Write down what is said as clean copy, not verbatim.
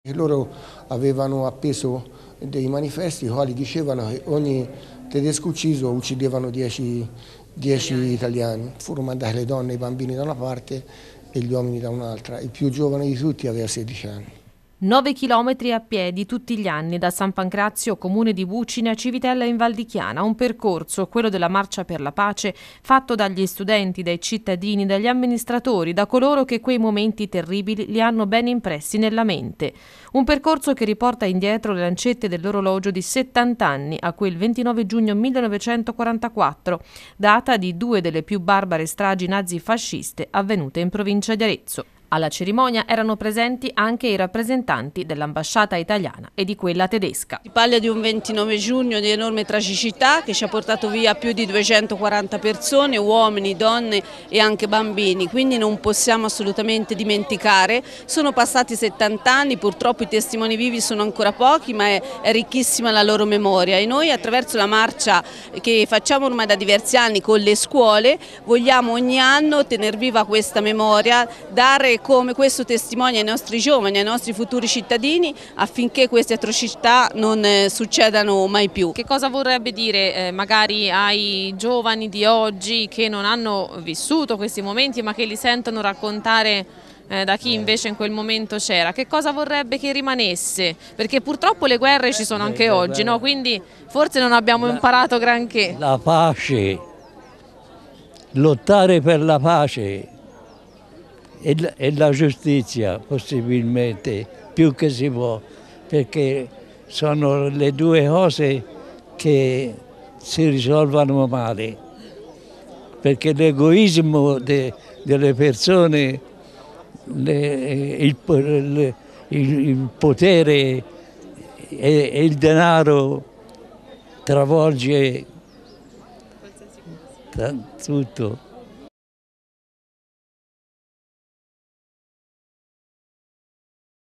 E loro avevano appeso dei manifesti quali dicevano che ogni tedesco ucciso uccidevano 10 italiani. Furono mandate le donne e i bambini da una parte e gli uomini da un'altra. Il più giovane di tutti aveva 16 anni. 9 chilometri a piedi tutti gli anni da San Pancrazio, comune di Bucine, a Civitella in Val di Chiana, un percorso, quello della Marcia per la Pace, fatto dagli studenti, dai cittadini, dagli amministratori, da coloro che quei momenti terribili li hanno ben impressi nella mente. Un percorso che riporta indietro le lancette dell'orologio di 70 anni, a quel 29 giugno 1944, data di 2 delle più barbare stragi nazi-fasciste avvenute in provincia di Arezzo. Alla cerimonia erano presenti anche i rappresentanti dell'ambasciata italiana e di quella tedesca. Si parla di un 29 giugno di enorme tragicità che ci ha portato via più di 240 persone, uomini, donne e anche bambini, quindi non possiamo assolutamente dimenticare. Sono passati 70 anni, purtroppo i testimoni vivi sono ancora pochi, ma è ricchissima la loro memoria e noi attraverso la marcia che facciamo ormai da diversi anni con le scuole vogliamo ogni anno tener viva questa memoria, dare come questo testimonia ai nostri giovani, ai nostri futuri cittadini affinché queste atrocità non succedano mai più. Che cosa vorrebbe dire magari ai giovani di oggi che non hanno vissuto questi momenti ma che li sentono raccontare da chi invece in quel momento c'era? Che cosa vorrebbe che rimanesse? Perché purtroppo le guerre ci sono anche oggi, no? Quindi forse non abbiamo imparato granché. La pace, lottare per la pace e la giustizia possibilmente, più che si può, perché sono le due cose che si risolvono male, perché l'egoismo delle persone, il potere e il denaro travolge tutto.